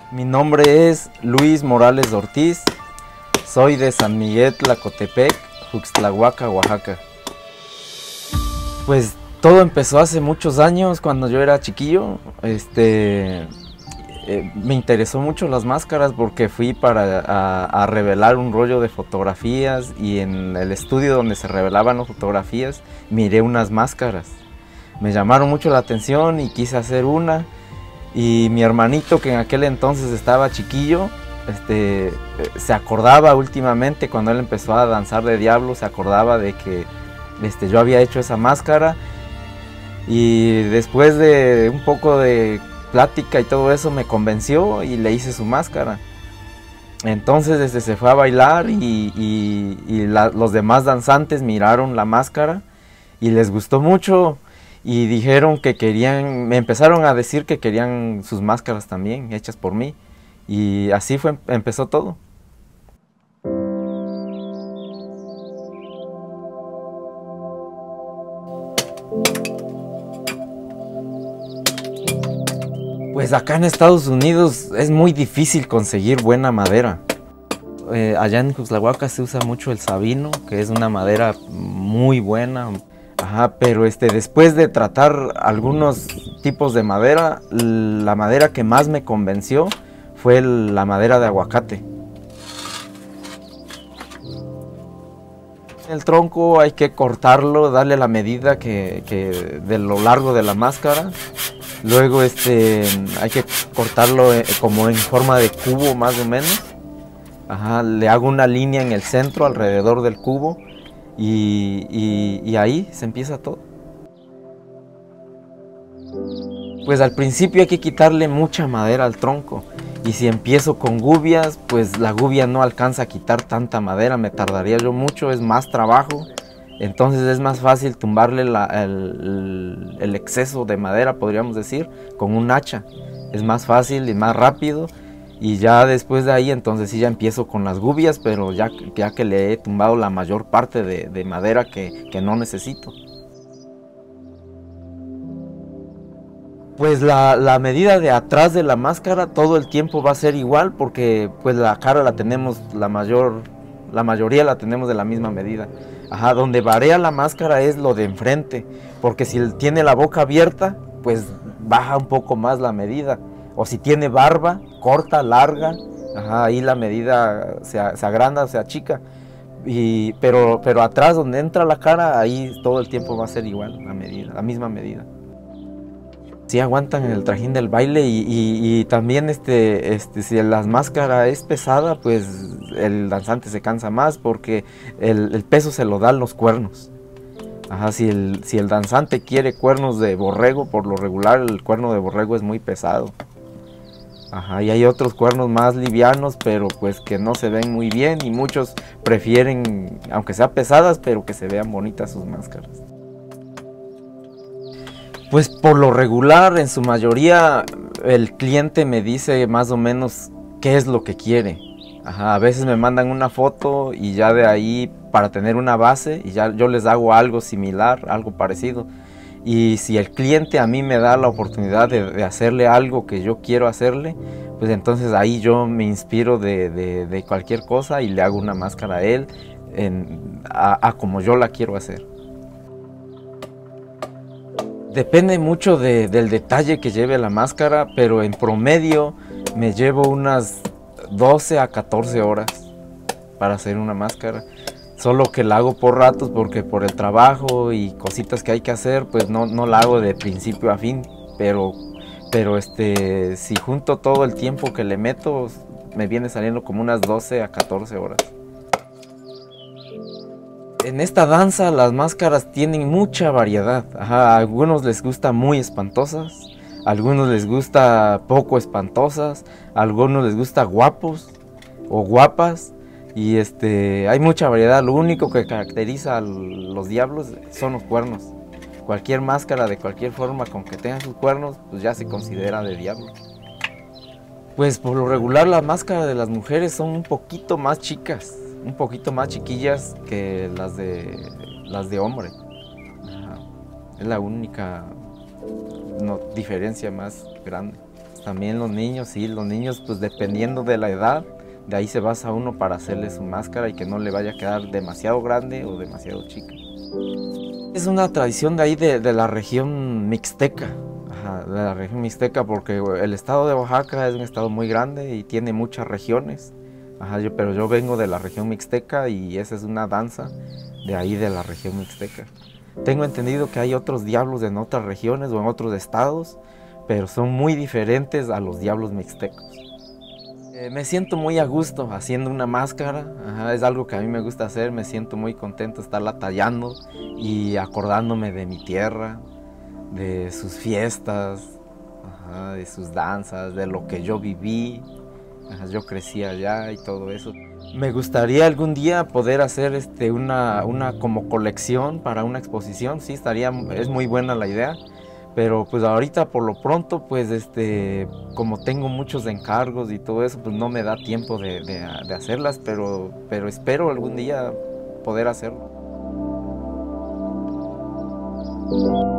Mi nombre es Luis Morales Ortiz, soy de San Miguel Tlacotepec, Juxtlahuaca, Oaxaca. Pues todo empezó hace muchos años, cuando yo era chiquillo. Me interesó mucho las máscaras porque fui a revelar un rollo de fotografías, y en el estudio donde se revelaban las fotografías miré unas máscaras. Me llamaron mucho la atención y quise hacer una. Y mi hermanito, que en aquel entonces estaba chiquillo, se acordaba últimamente, cuando él empezó a danzar de diablo, se acordaba de que yo había hecho esa máscara. Y después de un poco de plática y todo eso, me convenció y le hice su máscara. Entonces se fue a bailar y los demás danzantes miraron la máscara y les gustó mucho. Y dijeron que querían, me empezaron a decir que querían sus máscaras también, hechas por mí. Y así empezó todo. Pues acá en Estados Unidos es muy difícil conseguir buena madera. Allá en Juxtlahuaca se usa mucho el sabino, que es una madera muy buena. Ajá, pero después de tratar algunos tipos de madera, la madera que más me convenció fue la madera de aguacate. El tronco hay que cortarlo, darle la medida de lo largo de la máscara. Luego hay que cortarlo como en forma de cubo, más o menos. Ajá, le hago una línea en el centro alrededor del cubo. Y ahí se empieza todo. Pues al principio hay que quitarle mucha madera al tronco, y si empiezo con gubias, pues la gubia no alcanza a quitar tanta madera, me tardaría yo mucho, es más trabajo. Entonces es más fácil tumbarle el exceso de madera, podríamos decir, con un hacha. Es más fácil y más rápido. Y ya después de ahí, entonces sí ya empiezo con las gubias, pero ya que le he tumbado la mayor parte de madera que no necesito. Pues la medida de atrás de la máscara todo el tiempo va a ser igual, porque pues la cara la tenemos, la mayoría la tenemos de la misma medida. Ajá, donde varía la máscara es lo de enfrente, porque si tiene la boca abierta, pues baja un poco más la medida. O si tiene barba, corta, larga, ajá, ahí la medida se agranda o se achica. Pero atrás donde entra la cara, ahí todo el tiempo va a ser igual la medida, la misma medida. Sí aguantan el trajín del baile, y también si la máscara es pesada, pues el danzante se cansa más, porque el peso se lo dan los cuernos. Ajá, si el danzante quiere cuernos de borrego, por lo regular el cuerno de borrego es muy pesado. Ajá, y hay otros cuernos más livianos, pero pues que no se ven muy bien, y muchos prefieren, aunque sean pesadas, pero que se vean bonitas sus máscaras. Pues por lo regular, en su mayoría, el cliente me dice más o menos qué es lo que quiere. Ajá, a veces me mandan una foto y ya de ahí, para tener una base, y ya yo les hago algo similar, algo parecido. Y si el cliente a mí me da la oportunidad de hacerle algo que yo quiero hacerle, pues entonces ahí yo me inspiro de cualquier cosa y le hago una máscara a él a como yo la quiero hacer. Depende mucho del detalle que lleve la máscara, pero en promedio me llevo unas 12 a 14 horas para hacer una máscara. Solo que la hago por ratos, porque por el trabajo y cositas que hay que hacer, pues no la hago de principio a fin. Pero si junto todo el tiempo que le meto, me viene saliendo como unas 12 a 14 horas. En esta danza las máscaras tienen mucha variedad. Ajá, a algunos les gusta muy espantosas, a algunos les gusta poco espantosas, a algunos les gusta guapos o guapas. Y hay mucha variedad. Lo único que caracteriza a los diablos son los cuernos. Cualquier máscara de cualquier forma con que tenga sus cuernos, pues ya se considera de diablo. Pues por lo regular las máscaras de las mujeres son un poquito más chicas, un poquito más chiquillas que las de hombre. Ajá. Es la única diferencia más grande. también los niños, sí, los niños pues dependiendo de la edad, de ahí se basa uno para hacerle su máscara y que no le vaya a quedar demasiado grande o demasiado chica. Es una tradición de ahí de la región mixteca, ajá, de la región mixteca, porque el estado de Oaxaca es un estado muy grande y tiene muchas regiones, ajá, pero yo vengo de la región mixteca y esa es una danza de ahí de la región mixteca. Tengo entendido que hay otros diablos en otras regiones o en otros estados, pero son muy diferentes a los diablos mixtecos. Me siento muy a gusto haciendo una máscara, ajá, es algo que a mí me gusta hacer, me siento muy contento estarla tallando y acordándome de mi tierra, de sus fiestas, ajá, de sus danzas, de lo que yo viví, ajá, yo crecí allá y todo eso. Me gustaría algún día poder hacer una como colección para una exposición, sí, es muy buena la idea. Pero pues ahorita por lo pronto, pues como tengo muchos encargos y todo eso, pues no me da tiempo de hacerlas, pero espero algún día poder hacerlo.